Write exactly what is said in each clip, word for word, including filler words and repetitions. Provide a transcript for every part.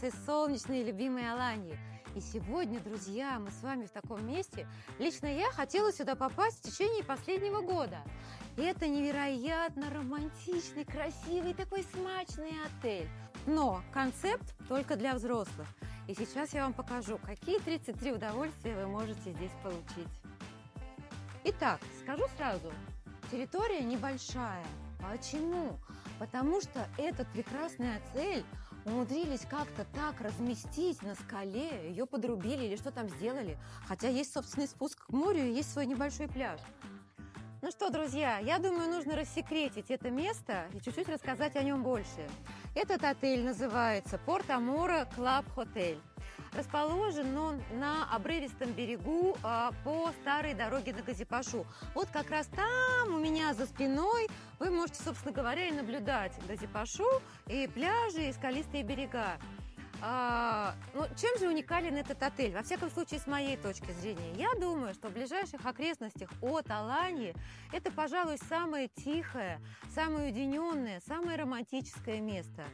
нашей солнечной и любимой Алании. И сегодня, друзья, мы с вами в таком месте. Лично я хотела сюда попасть в течение последнего года. И это невероятно романтичный, красивый, такой смачный отель. Но концепт только для взрослых. И сейчас я вам покажу, какие тридцать три удовольствия вы можете здесь получить. Итак, скажу сразу, территория небольшая. Почему? Потому что этот прекрасный отель умудрились как-то так разместить на скале, ее подрубили или что там сделали. Хотя есть собственный спуск к морю и есть свой небольшой пляж. Ну что, друзья, я думаю, нужно рассекретить это место и чуть-чуть рассказать о нем больше. Этот отель называется Порт-Амора Клаб Хотель. Расположен он на обрывистом берегу а, по старой дороге на Газипашу. Вот как раз там у меня за спиной вы можете, собственно говоря, и наблюдать Газипашу, и пляжи, и скалистые берега. А, ну, чем же уникален этот отель? Во всяком случае, с моей точки зрения. Я думаю, что в ближайших окрестностях от Аланьи это, пожалуй, самое тихое, самое уединенное, самое романтическое место.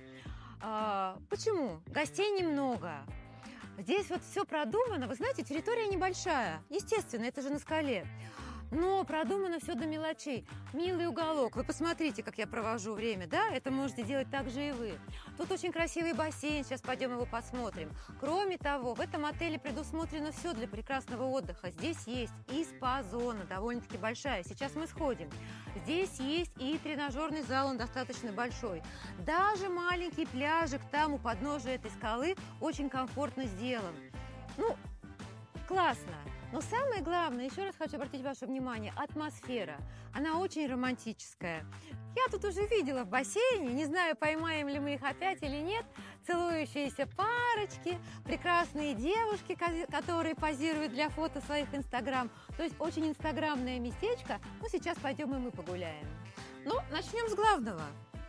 А, почему? Гостей немного. Здесь вот все продумано. Вы знаете, территория небольшая. Естественно, это же на скале. Но продумано все до мелочей. Милый уголок. Вы посмотрите, как я провожу время, да? Это можете делать так же и вы. Тут очень красивый бассейн. Сейчас пойдем его посмотрим. Кроме того, в этом отеле предусмотрено все для прекрасного отдыха. Здесь есть и спа-зона, довольно-таки большая. Сейчас мы сходим. Здесь есть и тренажерный зал, он достаточно большой. Даже маленький пляжик там у подножия этой скалы очень комфортно сделан. Ну, классно. Но самое главное, еще раз хочу обратить ваше внимание, атмосфера. Она очень романтическая. Я тут уже видела в бассейне, не знаю, поймаем ли мы их опять или нет, целующиеся парочки, прекрасные девушки, которые позируют для фото своих инстаграм. То есть очень инстаграмное местечко. Ну, сейчас пойдем и мы погуляем. Ну, начнем с главного.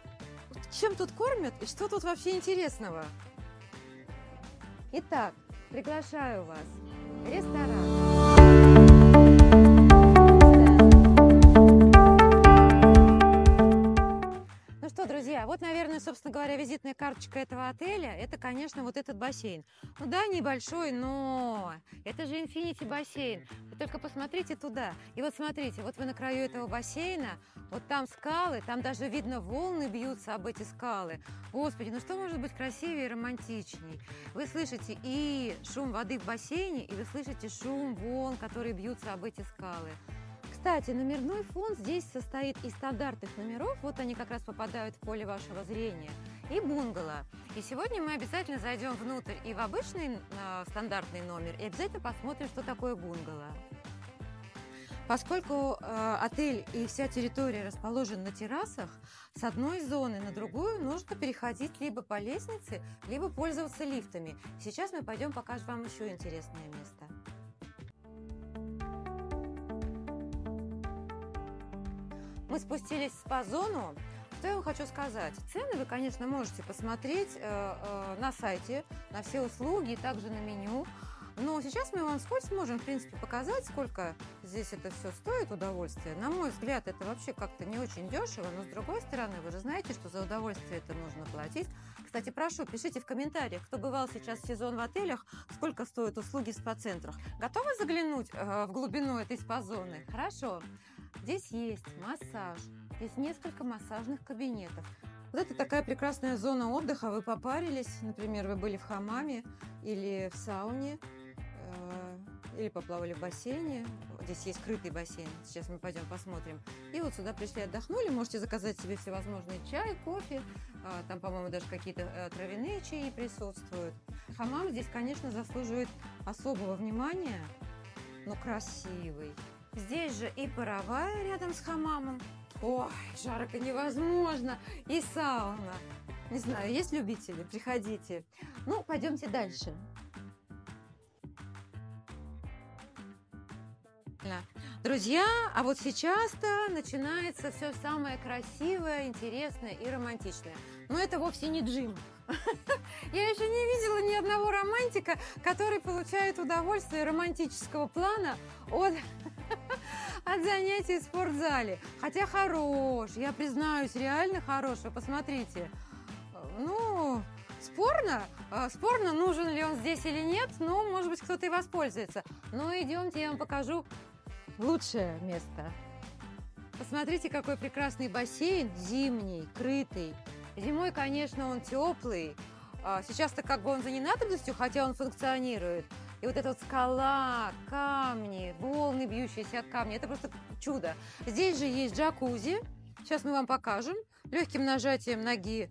Чем тут кормят и что тут вообще интересного? Итак, приглашаю вас в ресторан. Друзья, вот, наверное, собственно говоря, визитная карточка этого отеля, это, конечно, вот этот бассейн. Ну да, небольшой, но это же Infinity бассейн. Вы только посмотрите туда. И вот смотрите, вот вы на краю этого бассейна, вот там скалы, там даже видно волны бьются об эти скалы. Господи, ну что может быть красивее и романтичней? Вы слышите и шум воды в бассейне, и вы слышите шум волн, которые бьются об эти скалы. Кстати, номерной фонд здесь состоит из стандартных номеров, вот они как раз попадают в поле вашего зрения, и бунгало. И сегодня мы обязательно зайдем внутрь и в обычный э, стандартный номер, и обязательно посмотрим, что такое бунгало. Поскольку э, отель и вся территория расположены на террасах, с одной зоны на другую нужно переходить либо по лестнице, либо пользоваться лифтами. Сейчас мы пойдем покажем вам еще интересное место. Мы спустились в спа-зону. Что я вам хочу сказать? Цены вы, конечно, можете посмотреть э, э, на сайте, на все услуги, также на меню. Но сейчас мы вам вскользь можем, в принципе, показать, сколько здесь это все стоит, удовольствие. На мой взгляд, это вообще как-то не очень дешево, но с другой стороны, вы же знаете, что за удовольствие это нужно платить. Кстати, прошу, пишите в комментариях, кто бывал сейчас в сезон в отелях, сколько стоят услуги в спа-центрах. Готовы заглянуть э, в глубину этой спа-зоны? Хорошо. Здесь есть массаж, есть несколько массажных кабинетов. Вот это такая прекрасная зона отдыха. Вы попарились, например, вы были в хамаме или в сауне, э, или поплавали в бассейне. Здесь есть скрытый бассейн, сейчас мы пойдем посмотрим. И вот сюда пришли, отдохнули, можете заказать себе всевозможные чай, кофе. Э, там, по-моему, даже какие-то э, травяные чаи присутствуют. Хамам здесь, конечно, заслуживает особого внимания, но красивый. Здесь же и паровая рядом с хамамом. Ой, жарко невозможно. И сауна. Не знаю, есть любители? Приходите. Ну, пойдемте дальше. Друзья, а вот сейчас-то начинается все самое красивое, интересное и романтичное. Но это вовсе не джим. Я еще не видела ни одного романтика, который получает удовольствие романтического плана от, от занятий в спортзале. Хотя хорош, я признаюсь, реально хорош. Вы посмотрите. Ну, спорно, э, спорно, нужен ли он здесь или нет, но, может быть, кто-то и воспользуется. Но идемте, я вам покажу лучшее место. Посмотрите, какой прекрасный бассейн, зимний, крытый. Зимой, конечно, он теплый. Сейчас-то как бы он за ненадобностью, хотя он функционирует. И вот эта вот скала, камни, волны, бьющиеся от камней, это просто чудо. Здесь же есть джакузи. Сейчас мы вам покажем. Легким нажатием ноги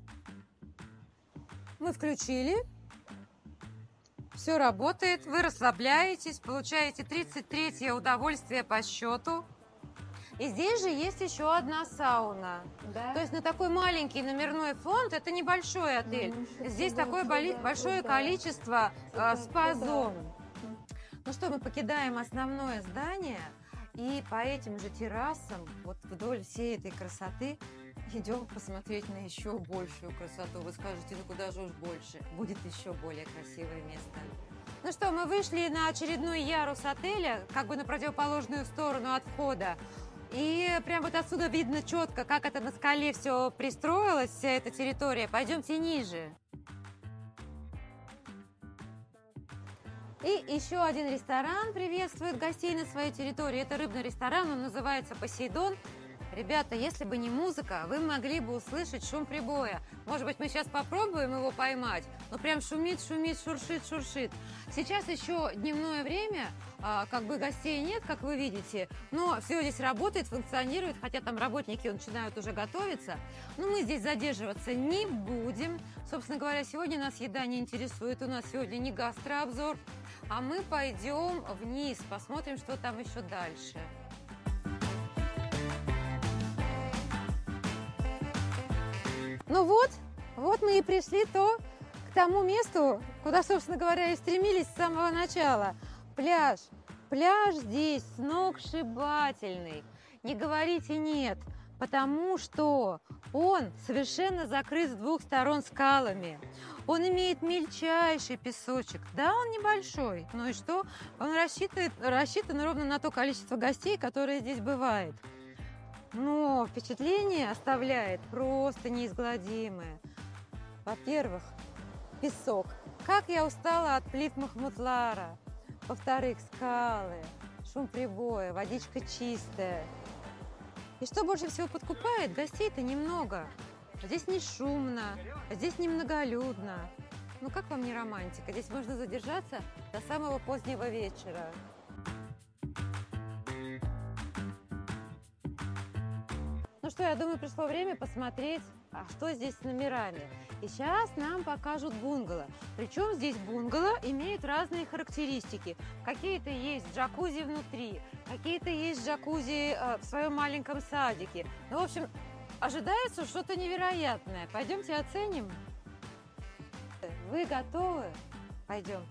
мы включили. Все работает, вы расслабляетесь, получаете тридцать третье удовольствие по счету. И здесь же есть еще одна сауна. Да? То есть на такой маленький номерной фонд, это небольшой отель. Ну, здесь такое боли... большое количество э, спа-зон. Ну что, мы покидаем основное здание и по этим же террасам, вот вдоль всей этой красоты, идем посмотреть на еще большую красоту. Вы скажете, ну куда же уж больше? Будет еще более красивое место. Ну что, мы вышли на очередной ярус отеля, как бы на противоположную сторону от входа. И прям вот отсюда видно четко, как это на скале все пристроилось, вся эта территория. Пойдемте ниже. И еще один ресторан приветствует гостей на своей территории. Это рыбный ресторан, он называется «Посейдон». Ребята, если бы не музыка, вы могли бы услышать шум прибоя. Может быть, мы сейчас попробуем его поймать, но прям шумит, шумит, шуршит, шуршит. Сейчас еще дневное время, как бы гостей нет, как вы видите, но все здесь работает, функционирует, хотя там работники начинают уже готовиться. Но мы здесь задерживаться не будем. Собственно говоря, сегодня нас еда не интересует, у нас сегодня не гастрообзор, а мы пойдем вниз, посмотрим, что там еще дальше. Ну вот, вот мы и пришли то, к тому месту, куда, собственно говоря, и стремились с самого начала. Пляж. Пляж здесь сногсшибательный. Не говорите нет, потому что он совершенно закрыт с двух сторон скалами. Он имеет мельчайший песочек. Да, он небольшой. Ну и что? Он рассчитан, рассчитан ровно на то количество гостей, которое здесь бывает. Но впечатление оставляет просто неизгладимое. Во-первых, песок. Как я устала от плит Махмутлара. Во-вторых, скалы, шум прибоя, водичка чистая. И что больше всего подкупает, гостей-то немного. Здесь не шумно, здесь не многолюдно. Ну как вам не романтика? Здесь можно задержаться до самого позднего вечера. Ну что, я думаю, пришло время посмотреть, а что здесь с номерами. И сейчас нам покажут бунгало. Причем здесь бунгало имеют разные характеристики. Какие-то есть джакузи внутри, какие-то есть джакузи э, в своем маленьком садике. Ну, в общем, ожидается что-то невероятное. Пойдемте оценим. Вы готовы? Пойдемте.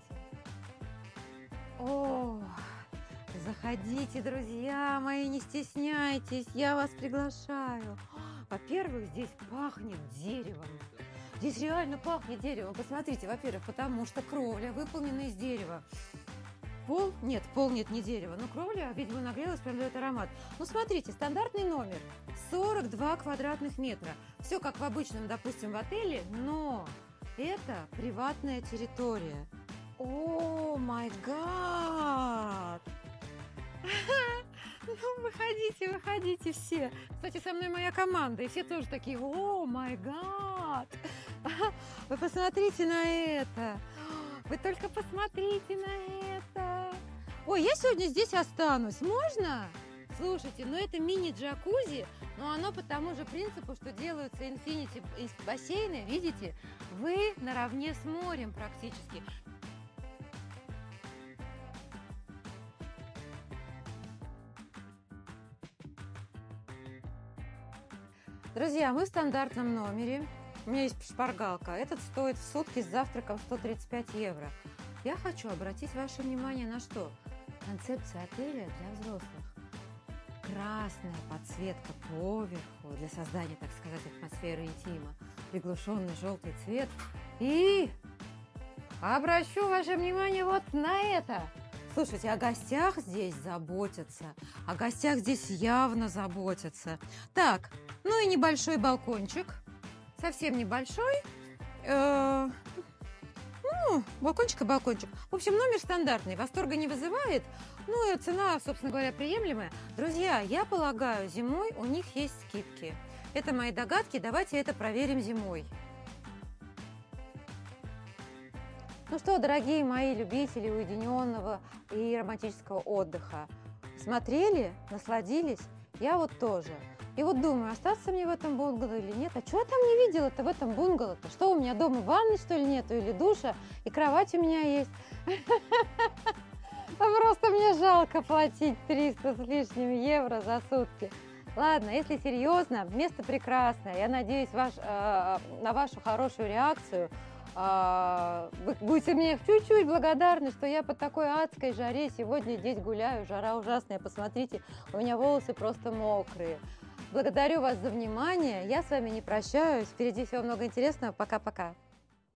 О, заходите, друзья мои, не стесняйтесь, я вас приглашаю. Во-первых, здесь пахнет деревом. Здесь реально пахнет деревом. Посмотрите, во-первых, потому что кровля выполнена из дерева. Пол? Нет, пол нет, не дерево. Но кровля, видимо, нагрелась, прям дает аромат. Ну, смотрите, стандартный номер. сорок два квадратных метра. Все как в обычном, допустим, в отеле, но это приватная территория. О, май гад! Ну, выходите, выходите все. Кстати, со мной моя команда, и все тоже такие, о, май гад! Вы посмотрите на это! Вы только посмотрите на это! Ой, я сегодня здесь останусь, можно? Слушайте, ну это мини-джакузи, но оно по тому же принципу, что делаются инфинити бассейны, видите? Вы наравне с морем практически. Друзья, мы в стандартном номере. У меня есть шпаргалка. Этот стоит в сутки с завтраком сто тридцать пять евро. Я хочу обратить ваше внимание на что? Концепция отеля для взрослых. Красная подсветка поверху для создания, так сказать, атмосферы интима. Приглушенный желтый цвет. И обращу ваше внимание вот на это. Слушайте, о гостях здесь заботятся. О гостях здесь явно заботятся. Так, ну и небольшой балкончик. Совсем небольшой. Э, Ну, балкончик и балкончик. В общем, номер стандартный, восторга не вызывает. Ну и цена, собственно говоря, приемлемая. Друзья, я полагаю, зимой у них есть скидки. Это мои догадки, давайте это проверим зимой. Ну что, дорогие мои любители уединенного и романтического отдыха, смотрели, насладились? Я вот тоже. И вот думаю, остаться мне в этом бунгало или нет. А что я там не видела-то в этом бунгало-то? Что, у меня дома ванны, что ли, нету, или душа? И кровать у меня есть. Просто мне жалко платить триста с лишним евро за сутки. Ладно, если серьезно, место прекрасное. Я надеюсь ваш, э, на вашу хорошую реакцию. Э, вы будете мне чуть-чуть благодарны, что я под такой адской жаре сегодня здесь гуляю. Жара ужасная, посмотрите, у меня волосы просто мокрые. Благодарю вас за внимание. Я с вами не прощаюсь. Впереди всего много интересного. Пока-пока.